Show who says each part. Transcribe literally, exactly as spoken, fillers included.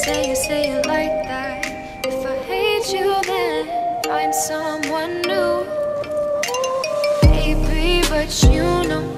Speaker 1: say you say it like that. If I hate you, then find someone new, baby. But you know